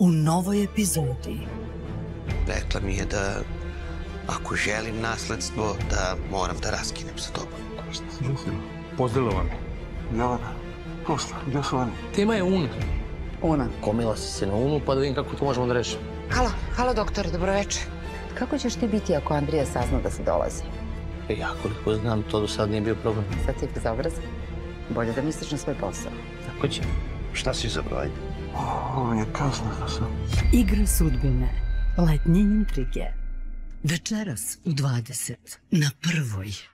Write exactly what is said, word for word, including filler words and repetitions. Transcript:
u novoj epizodi. Rekla mi je da ako želim nasledstvo, da moram da raskinem sa tobom. Gdje si? Pozdravila vam. Jelena, pusti, gdje su oni? Tema je Una. Una. Komila si se na Unu, pa da vidim kako to možemo da rešimo. Halo, halo doktore, dobroveče. Kako ćeš ti biti ako Andrija sazna da se dolazi? E, ja koliko znam, to do sad nije bio problem. Sad ti je bezobraz. Bolje da misliš na svoj posao. Tako će. Šta si izabrao, ajde? Ovo je kazna za sve. Igra sudbine. Letnje intrige. Večeras u dvadeset na Prvoj.